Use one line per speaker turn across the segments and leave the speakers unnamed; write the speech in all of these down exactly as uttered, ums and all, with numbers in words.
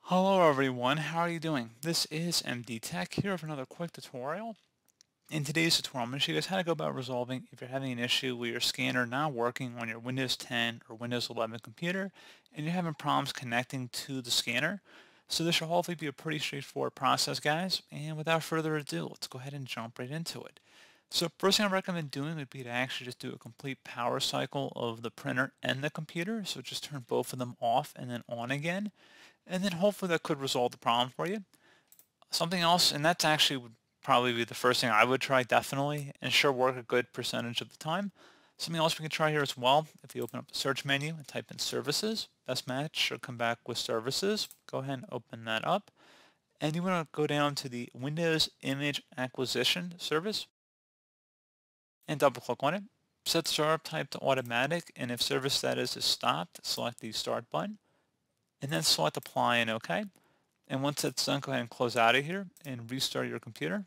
Hello everyone, how are you doing? This is M D Tech here with another quick tutorial. In today's tutorial, I'm going to show you guys how to go about resolving if you're having an issue with your scanner not working on your Windows ten or Windows eleven computer and you're having problems connecting to the scanner. So this should hopefully be a pretty straightforward process, guys. And without further ado, let's go ahead and jump right into it. So first thing I recommend doing would be to actually just do a complete power cycle of the printer and the computer. So just turn both of them off and then on again. And then hopefully that could resolve the problem for you. Something else, and that's actually would probably be the first thing I would try definitely, and sure work a good percentage of the time. Something else we can try here as well, if you open up the search menu and type in services, best match should come back with services. Go ahead and open that up. And you want to go down to the Windows Image Acquisition service and double click on it. Set startup type to automatic, and if service status is stopped, select the start button, and then select apply and OK. And once that's done, go ahead and close out of here and restart your computer.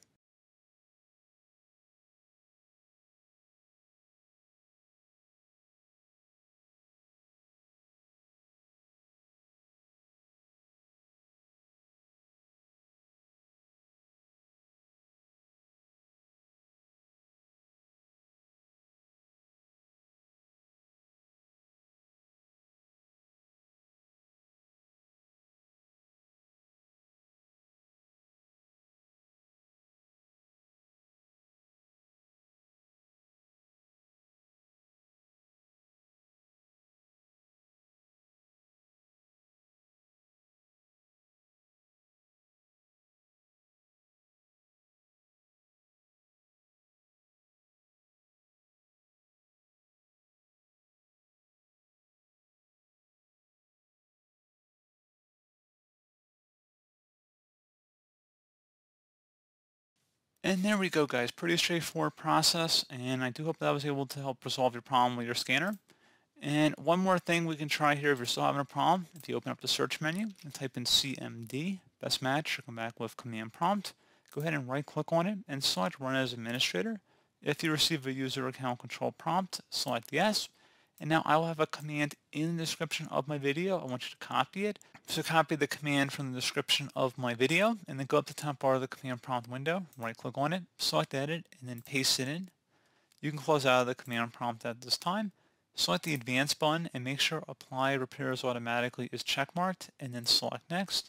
And there we go, guys. Pretty straightforward process, and I do hope that I was able to help resolve your problem with your scanner. And one more thing we can try here if you're still having a problem, if you open up the search menu and type in C M D, best match, you'll come back with command prompt. Go ahead and right click on it and select run as administrator. If you receive a user account control prompt, select yes. And now I will have a command in the description of my video. I want you to copy it. So copy the command from the description of my video and then go up to the top bar of the command prompt window, right click on it, select edit, and then paste it in. You can close out of the command prompt at this time. Select the advanced button and make sure apply repairs automatically is checkmarked and then select next.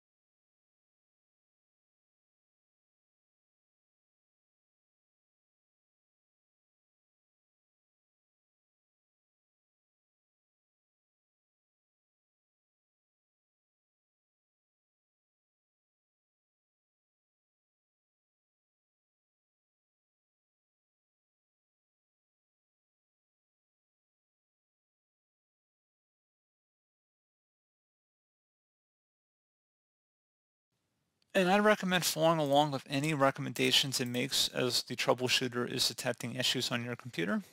And I'd recommend following along with any recommendations it makes as the troubleshooter is detecting issues on your computer.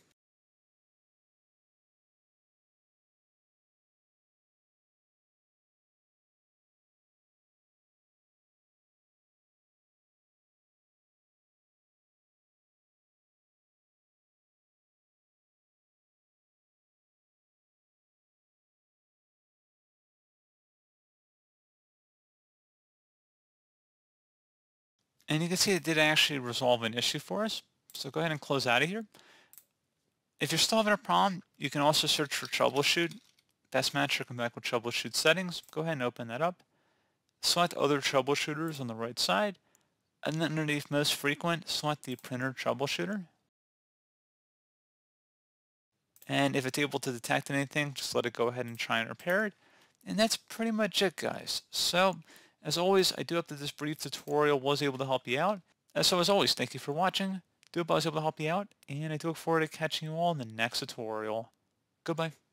And you can see it did actually resolve an issue for us. So go ahead and close out of here. If you're still having a problem, you can also search for troubleshoot. Best match will come back with troubleshoot settings. Go ahead and open that up. Select other troubleshooters on the right side. And then underneath most frequent, select the printer troubleshooter. And if it's able to detect anything, just let it go ahead and try and repair it. And that's pretty much it, guys. So, as always, I do hope that this brief tutorial was able to help you out. Uh, So as always, thank you for watching. Do hope I was able to help you out, and I do look forward to catching you all in the next tutorial. Goodbye.